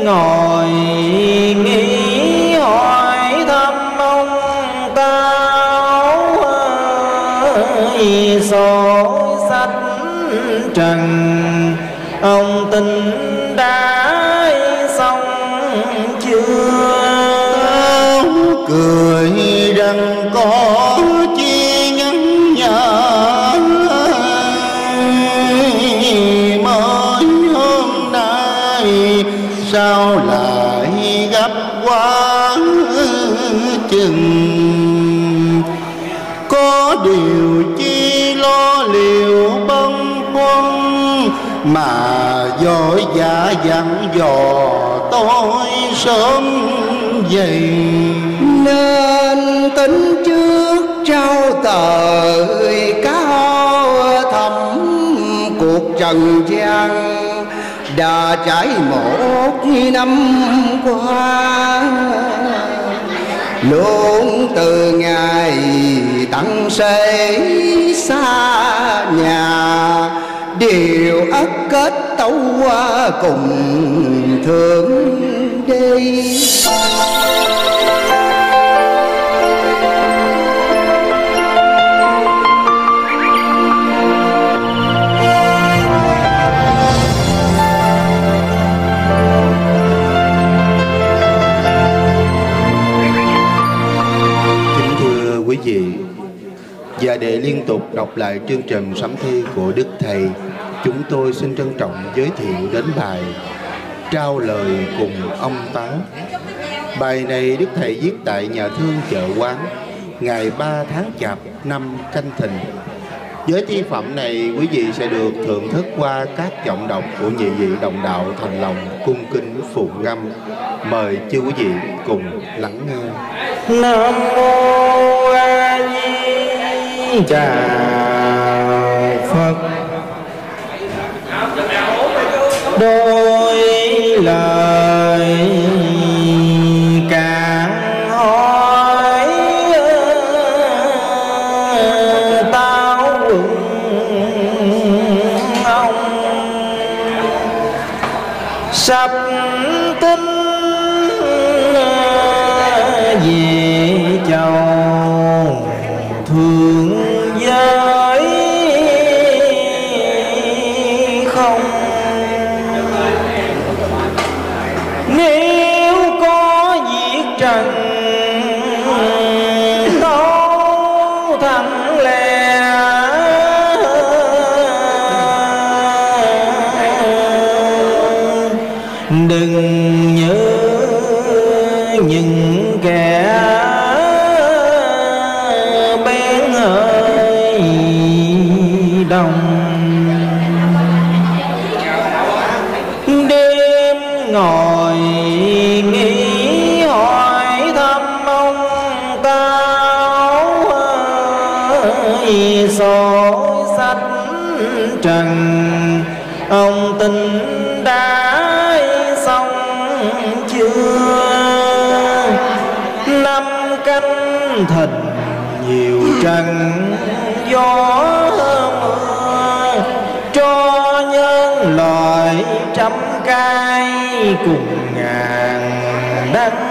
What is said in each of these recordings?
ngồi nghĩ hỏi thăm ông Táo sổ sách trần, ông tin đã xong chưa? Táo cười rằng có chi nhắn nhở, mới hôm nay sao lại gấp quá chừng? Có điều chi lo liệu bâng khuâng, mà vội vã dặn dò tôi sớm dậy. Nên tính trước trao tời cao thẳm, cuộc trần gian đã trải 1 năm qua. Luôn từ ngày tặng sẽ xa nhà, điều ắt kết tấu cùng Thượng Đế. Quý vị, và để liên tục đọc lại chương trình sấm thi của Đức Thầy, chúng tôi xin trân trọng giới thiệu đến bài Trao lời cùng ông Táo. Bài này Đức Thầy viết tại nhà thương Chợ Quán ngày 3 tháng Chạp năm Canh Thìn. Với thi phẩm này, quý vị sẽ được thưởng thức qua các giọng đọc của nhị vị đồng đạo thành lòng cung kính phụng ngâm. Mời chư quý vị cùng lắng nghe. Nam mô A Di Đà Phật. Đôi lời càng hỏi Táo ông sắp tin về chầu thương giới không. Nếu có việc trần tấu thẳng lẽ, đừng nhớ những kẻ bén hơi đồng. Đêm ngồi nghĩ hỏi thăm ông Táo sổ sách trần, ông tin đã xong chưa? Năm Canh Thìn nhiều trần gió mưa, cho nhân loại trăm cay cùng ngàn đắng.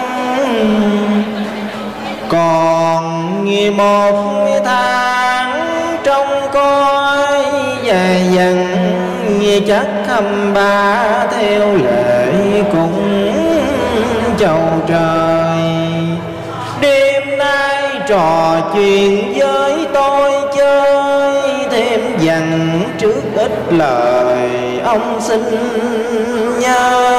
Còn 1 tháng trong coi dài dần, chắc 23 theo lệ cũng chầu trời. Đêm nay trò chuyện với tôi chơi, thêm dần trước ít lời ông xin nhớ.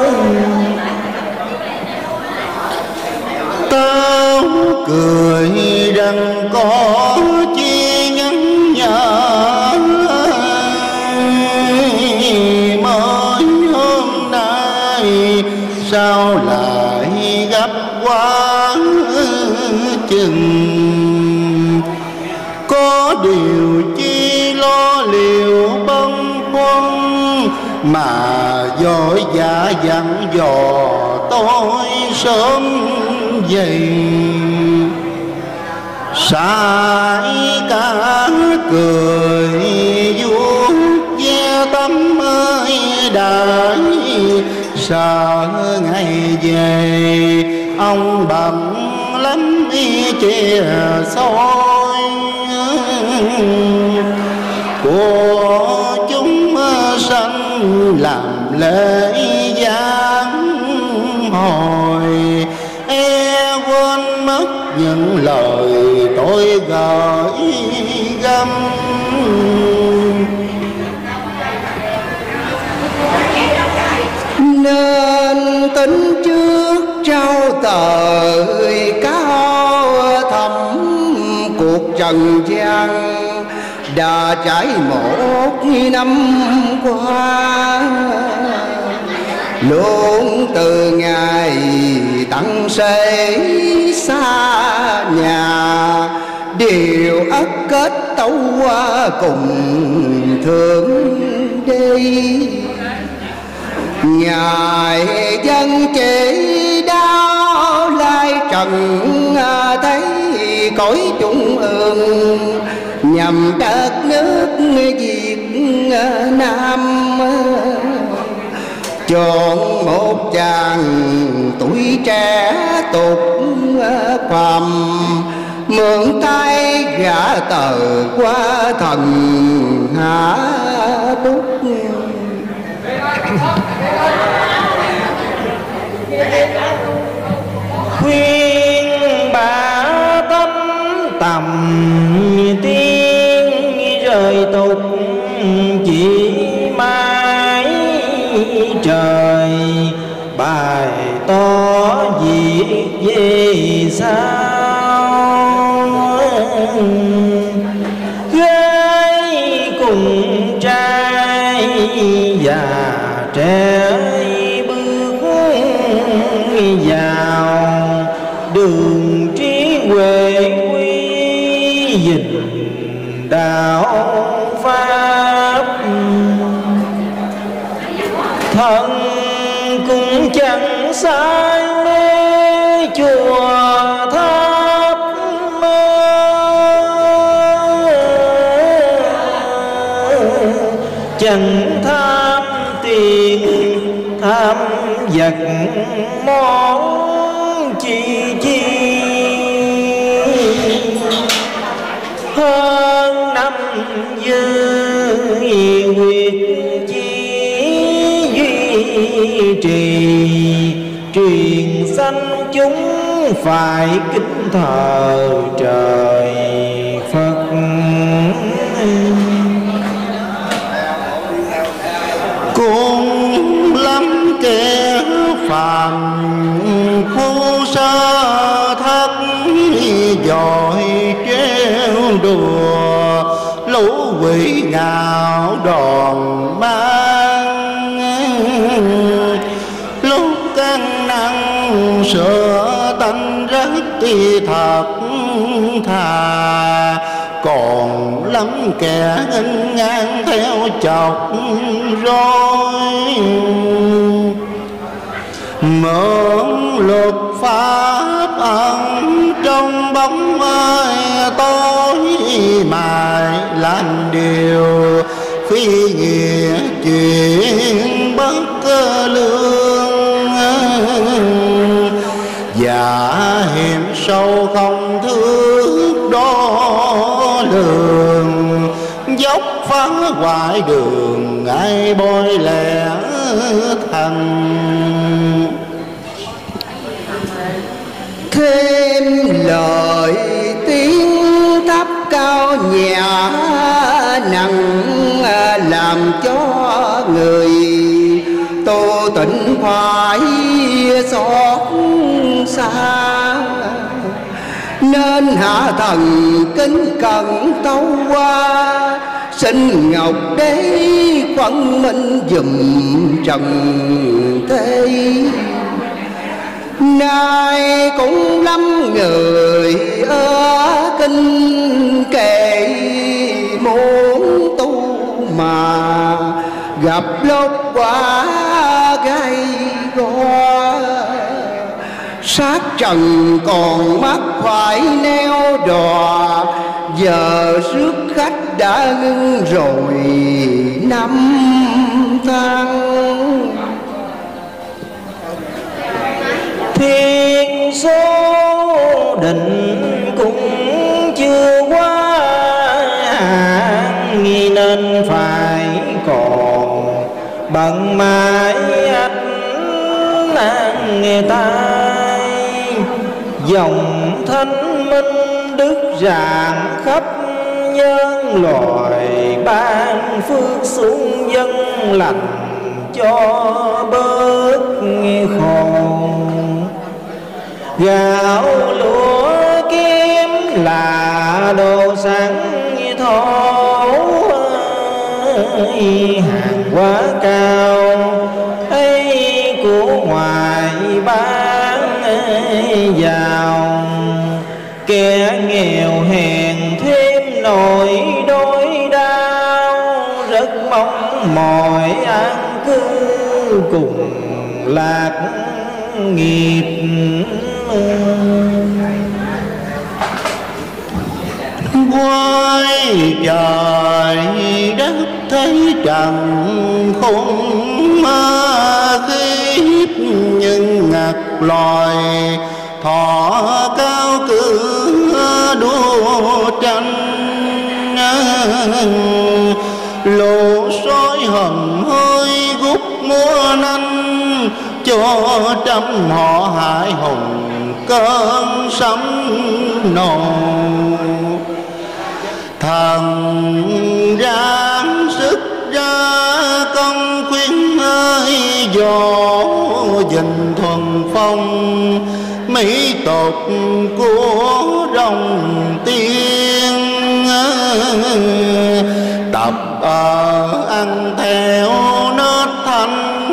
Táo cười rằng có chi nhắn nhở, mới hôm nay sao lại gấp quá chừng? Có điều chi lo liệu bâng khuâng, mà vội vã dặn dò tôi sớm dậy. Sai cả cười vuốt ve tâm ơi đại, sợ ngày về ông bận lắm chia soi của chúng sanh làm lễ giáng hồi, quên mất những lời tôi gửi gắm. Nên tính trước trao tời cao thẳm, cuộc trần gian đã trải một năm qua. Luôn từ ngày tặng sẽ xa nhà, điều ắt kết tấu cùng thượng đi. Ngài dân chỉ đau lai trần, thấy cõi trung ương nhằm đất nước Việt Nam. Chọn một chàng tuổi trẻ tục phàm, mượn tay gã tờ qua thần hạ bút. Khuyên bà tâm tầm tiên, rời tục chỉ mãi trời. Bài tỏ việc về sao, gái cùng trai già trẻ bước vào đường trí huệ quy, gìn đạo pháp. Thân cũng chẳng sai mê chùa tháp, chẳng tham tiền tham vật món chi chi. Hơn năm dư huyết chi duy trì, truyền sanh chúng phải kính thờ trời Phật. Cũng lắm kẻ phàm phu sơ thất, giỏi treo đùa lũ quỷ ngạo đòn mang. Lúc căn năng sửa tánh rất thật thà, còn lắm kẻ nghênh ngang theo chọc roi. Mượn luật pháp ẩn trong bóng ai tối, mài làm điều phi nghĩa chuyện bất lương. Giả hiểm sâu không thước đo lường, dốc phá hoại đường ai bôi lẻ thành. Thêm lời tiếng thấp cao nhã nặng, làm cho người tu tịnh phải xót xa. Nên hạ thần kính cẩn tấu qua, xin ngọc đế quang minh dùm trần thế. Nay cũng lắm người ở kinh kệ muốn tu mà gặp lúc quá gay go. Sát trần còn mắt phải neo đò, giờ rước khách đã ngưng rồi năm tháng. định cũng chưa quá nghi, nên phải còn bận mãi ánh nghe tai. Dòng thanh minh đức rạng khắp nhân loài, ban phước xuống dân lành cho bớt khôn. Gạo lúa kiếm là đồ sẵn thổ, hàng quá cao ấy của ngoài bán vào. Kẻ nghèo hèn thêm nỗi đôi đau, rất mong mỏi an cư cùng lạc nghiệp. Quay trời đất thấy trần khung khiếp, nhưng ngặt loài thọ cao cử đua tranh. Lũ sói hầm hơi gút múa nanh, cho trăm họ hại hùng cơn sấm nổ. Thần ráng sức ra công khuyên ơi, dỗ dình thuần phong mỹ tục của rồng tiên. Tập ăn theo nết thanh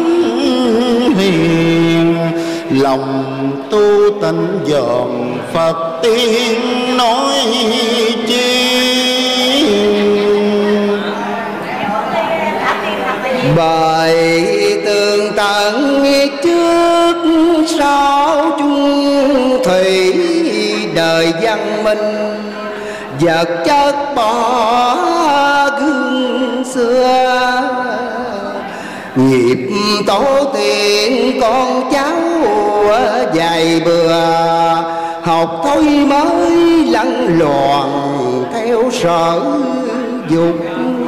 hiền, lòng tu tịnh dòm Phật tiên nói chi. Bài tường tận trước sau chung thủy, đời văn minh vật chất bỏ gương xưa. Nghiệp tổ tiên con cháu dày bừa, học thôi mới lăn loàn theo sở dục.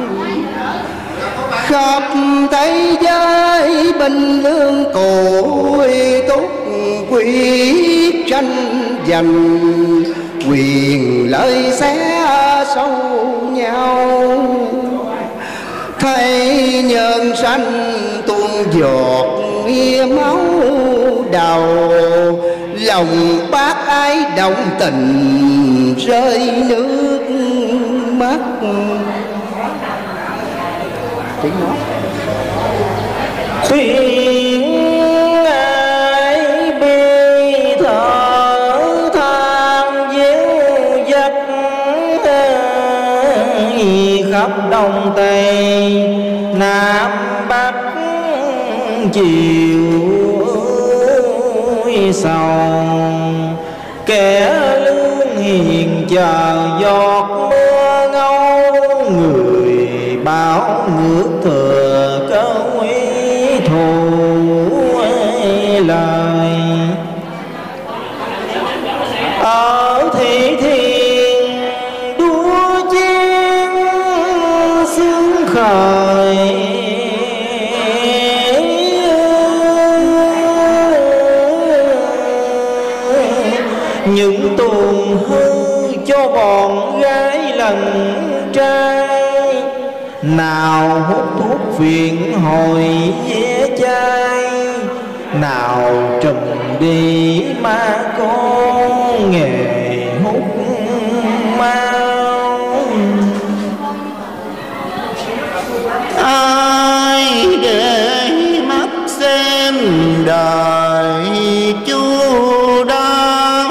Khắp thế giới bình lương cội túc, quyết tranh giành quyền lợi xé sâu nhau. Thấy nhân sanh tuôn giọt máu đầu, lòng bác ái động tình rơi nước mắt. Tiếng ai bi thở than dễu dắt, khắp đông tây nam bắc chiều sầu. Kẻ lương hiền chờ giọt mưa ngâu, người bảo ngược thừa cơ quý thù lời. Ở thị thiên đua chiến xương khởi, những tuồng hư cho bọn gái lần trai. Nào hút thuốc phiện hồi ve chai, nào trùm đi ma con nghề hút mau. Ai để mắt xem đời chu đáo,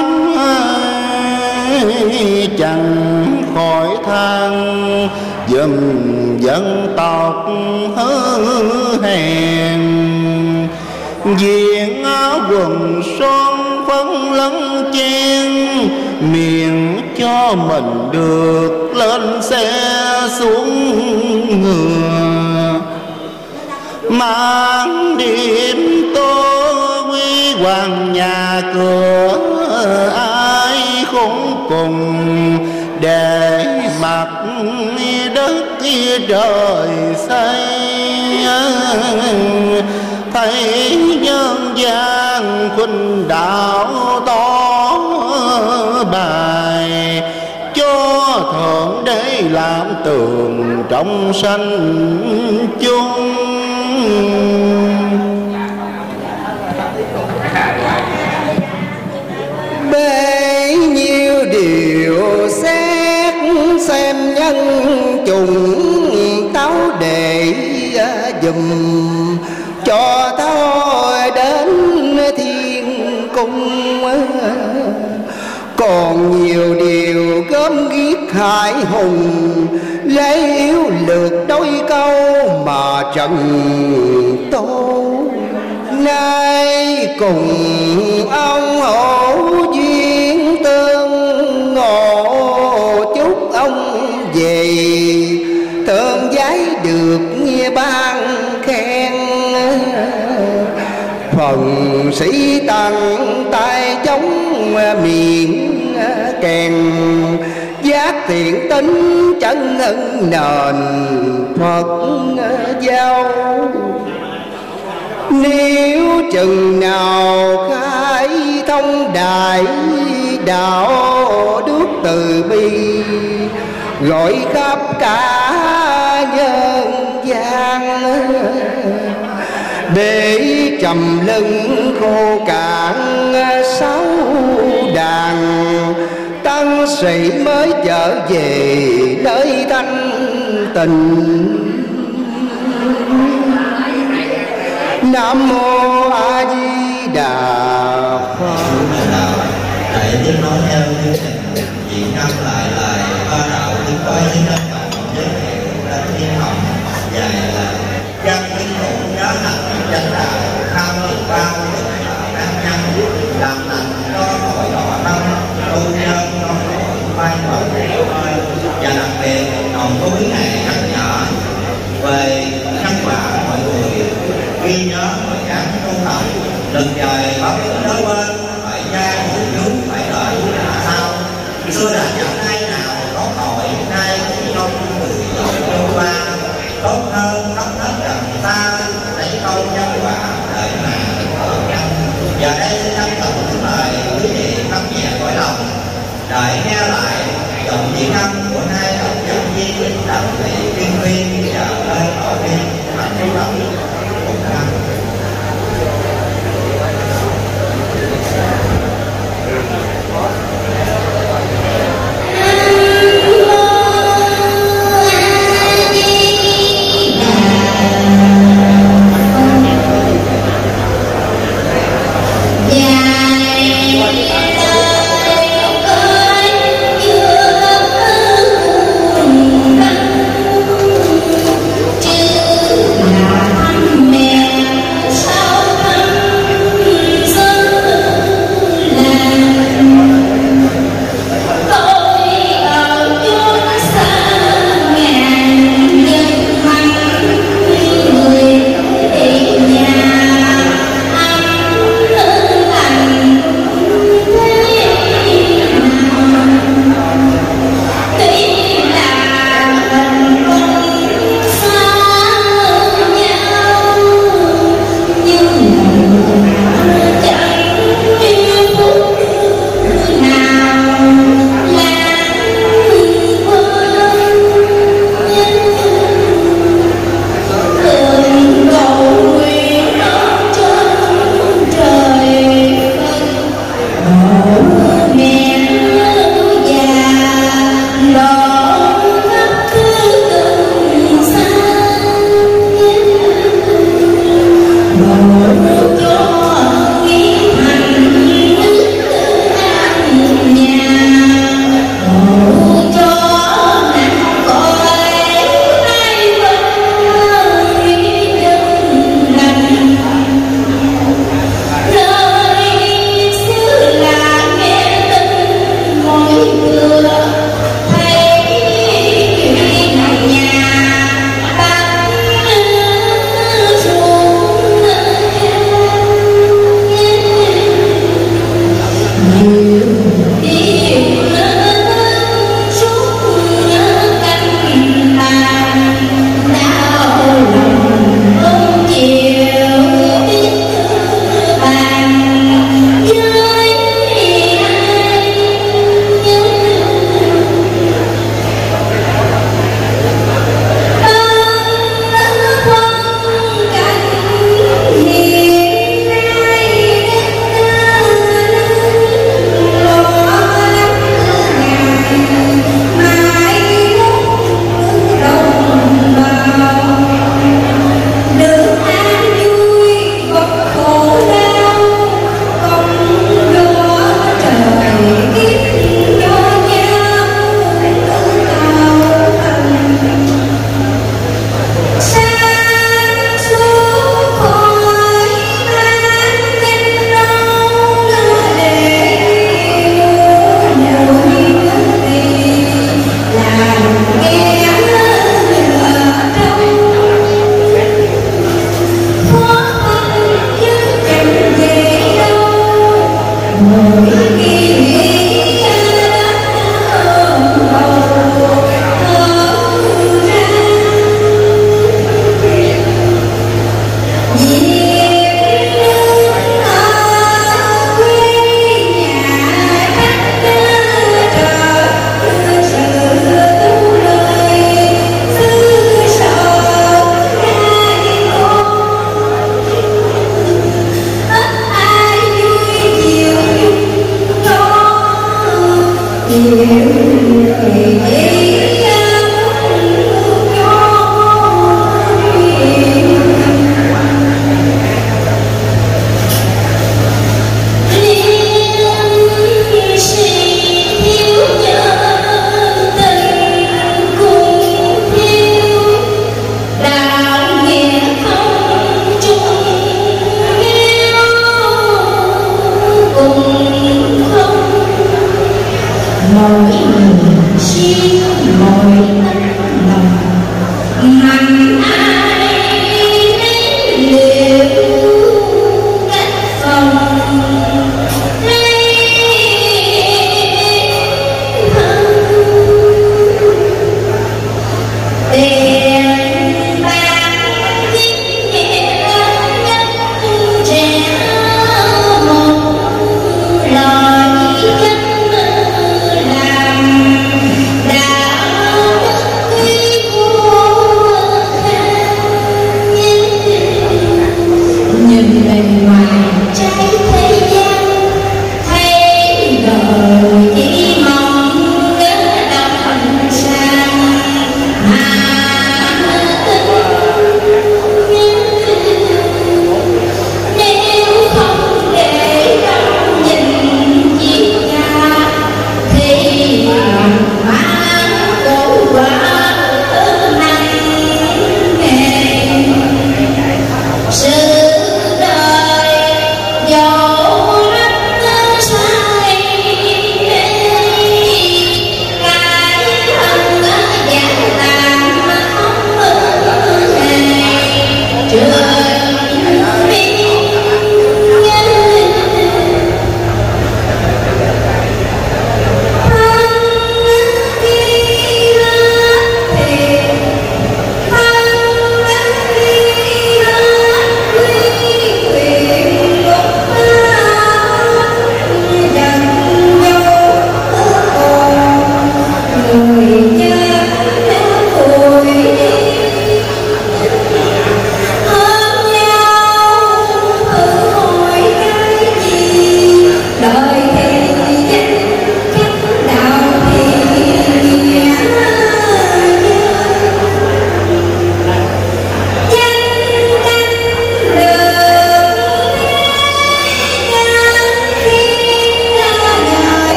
chẳng khỏi than dùm dân tộc hớ hèn. Diện áo quần son phấn lấn chen, miệng cho mình được lên xe xuống ngựa. Mang điểm tô huy hoàng nhà cửa, ai khốn cùng, để mặt đất trời xây. Thấy nhân gian khuynh đảo tỏ bài, cho Thượng Đế làm tường trong sanh chung. Bấy nhiêu điều xét xem nhân trùng táo để dùm cho thôi đến thiên cung. Còn nhiều điều gớm ghiếc hại hùng, lấy yếu lược đôi câu mà trần tô. Nay cùng ông hổ duyên tương ngộ, chúc ông về thơm giấy được nghe ban khen. Phần sĩ tặng tay chống miệng kèn, giác thiện tính chân ân nền Phật giao. Nếu chừng nào khai thông đại đạo đức từ bi, gọi khắp cả nhân gian, để trầm lưng khô cạn sáu đàn, tăng sĩ mới trở về nơi thanh tình. Nam mô A Di Đà Phật. Thầy tiếp nói theo chương trình Việt Nam lại lời ba đạo tiếng nói tiếng đất cộng giới thiệu đến thiên hồng dài là dân kinh tụng nhớ hành chân đạo tham ơn bao năng nhân làm lành cho hội đỏ tâm tu nhân cho hội mai mật và đặc biệt còn có quý này nhắc nhở về nhân quả mọi người ghi nhớ mọi cán tu tập lần trời báo ứng đối bên phải gia hữu chúng phải đợi sau xưa đã chẳng ai nào có tội nay cũng trong người dội vô qua tốt hơn khắp hết gần ta lấy câu nhân quả đợi mà giờ đây xin thân tập những lời quý vị thấm nhẹ cõi lòng đợi nghe lại dòng diễn âm của hai độc nhân viên đạo thị chuyên viên và nơi ở viên thành phố Lâm cùng năm.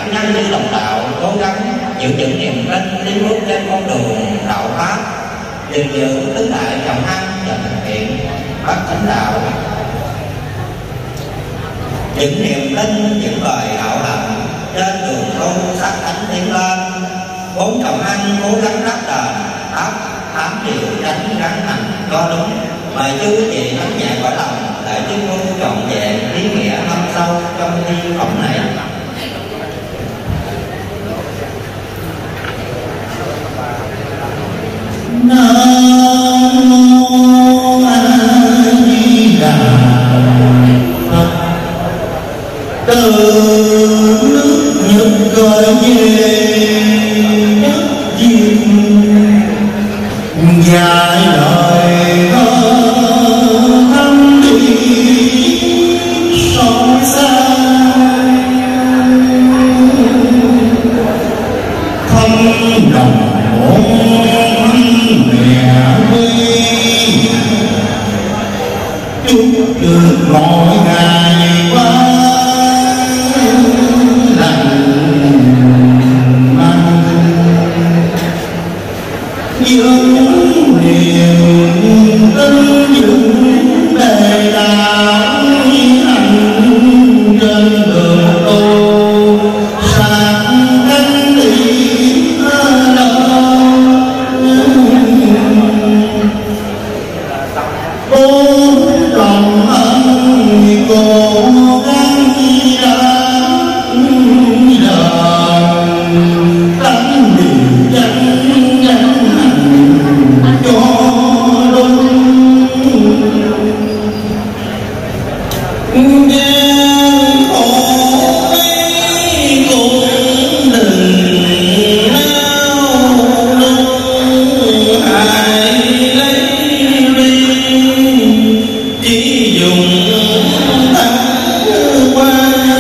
các nhân như đồng đạo cố gắng giữ vững niềm tin tiến bước trên con đường đạo pháp, gìn giữ tứ đại trọng ăn và thực hiện bát chánh đạo, những niềm tin những lời đạo hạnh trên đường tu sát thánh tiến lên. Bốn trọng ăn cố gắng đáp đền tám điều tránh gắn hành cho đúng. Mời chú quý vị lắng nhẹ cõi lòng để chúng tôi trọn vẹn ý nghĩa thâm sâu trong thi phẩm này. Nam mô A Di Đà Phật. Từ nước Nhật gọi về đất Diêm, dạy lời thâm đi sâu xa, thâm lòng mẹ quy, chúc được mọi ngày qua lành mạnh, những niềm tin những đề đạo hành trên đường tu sáng cánh đi bốn lòng ân cố gắng tánh điều chánh hành cho đúng, gian khổ ấy cũng đừng nao nung, hãy lấy riêng chỉ dùng tháng qua,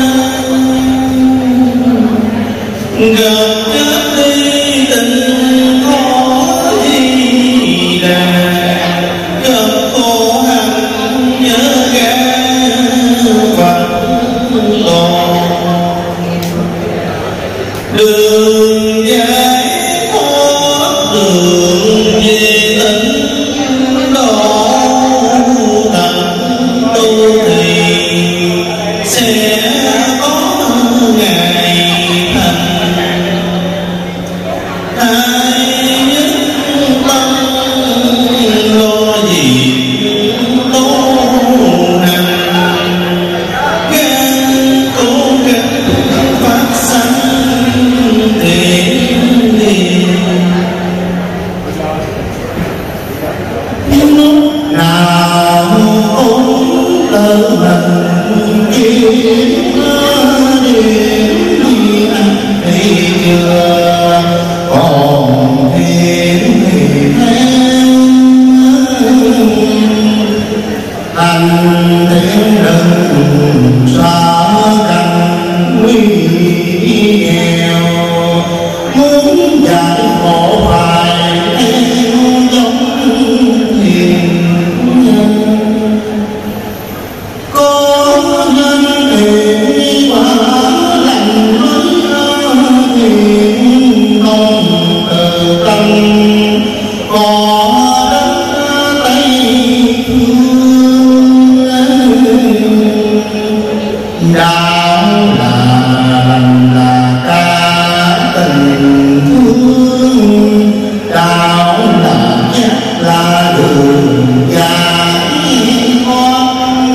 gặp chết đi tình khó gì là gặp khổ hạnh nhớ ga vật còn đường giải thoát đường về tịnh độ tận tu thì sẽ có ngày thành. Hãy nhất tâm lo việc tu hành, gắng cố gắng phát sanh thiện niệm. Lúc nào cũng tự mình kiếm điểm ăn thì chưa còn thêm thì theo anh tiếng rừng xa cành nguy nghèo, muốn giải khổ phải theo giống thiền nhân, có nhân thiện quả lành mới thiện không từ tâm, có đất Tây Phương đạo là cả tình thương, đạo là giác là đường giải thoát.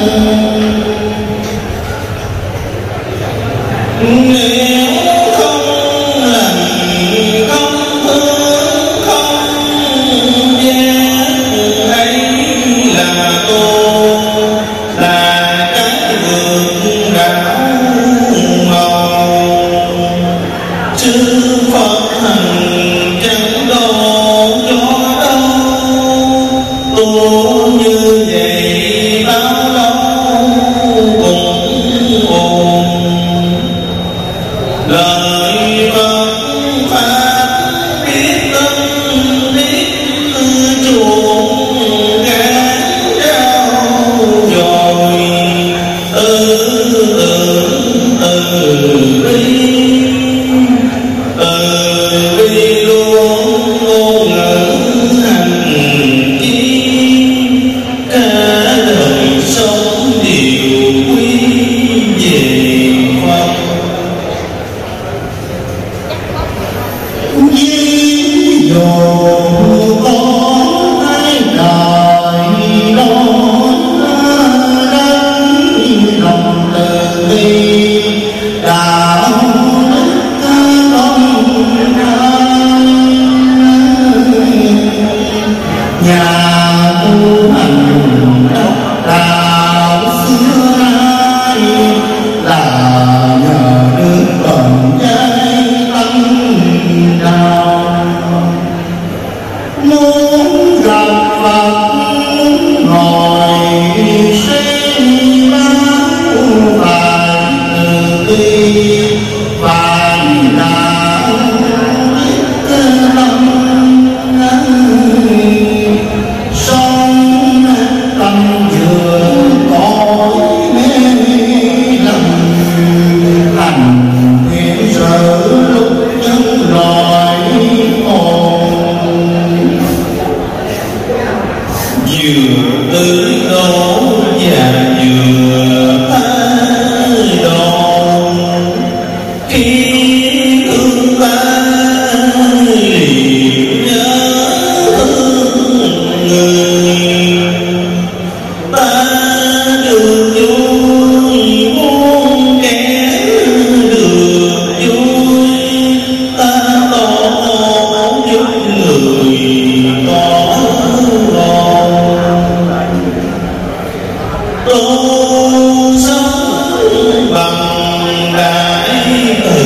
Nếu không lành không thương không giác ấy là tu, là cái vườn đạo màu. Chư Phật hành chẳng độ cho đâu, tu như vậy bao lâu cũng ổn. Lời Phật pháp biết tâm biết chuộng gán trao dồi, ri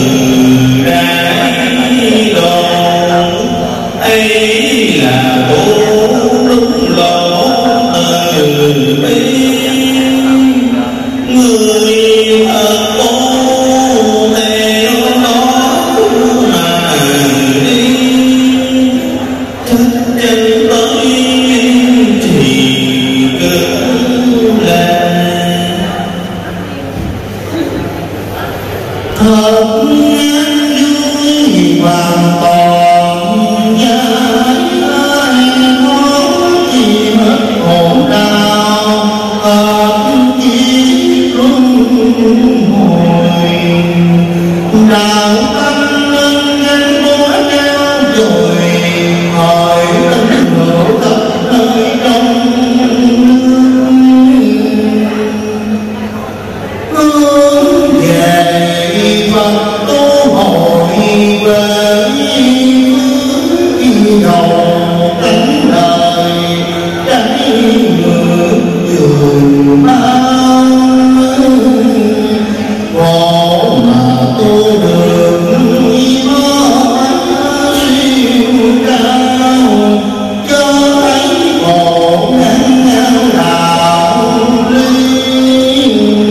rải đồn ấy là bố đúng lộ từ bi người thật bố theo nó mà đi chân chân tới thì cứ là thật vui hoàn toàn giải ai nói gì mất khổ đau thật chỉ luân hồi đạo tâm lên nhanh bối đeo rồi hỏi tâm ngộ khắp nơi trong hướng về Phật tu hội về đầu cánh đời trái ngược đường bao khổ mà tu được siêu cao cho thấy khổ ngăn nhau đạo lý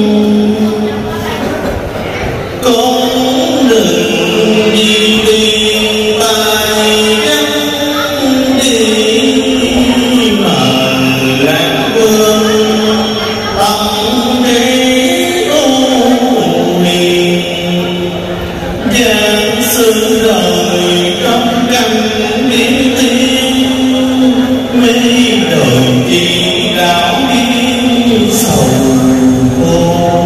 cũng đừng vì tiền tài gắn đi mà lạc quên tâm để tu niệm giảng sự đời trong căn biến thiên mê đời chi đảo đi sầu khổ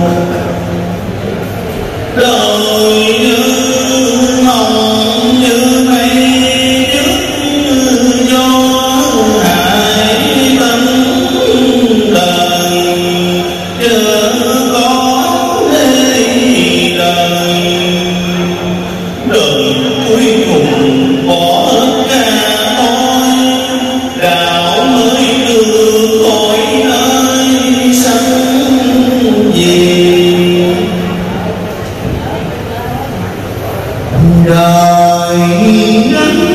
đời như mộng như mây nước gió hải tâm đời chớ có thế đời đời cuối cùng bỏ cả tôi đạo mới đưa khỏi nơi sân gì đời ngắn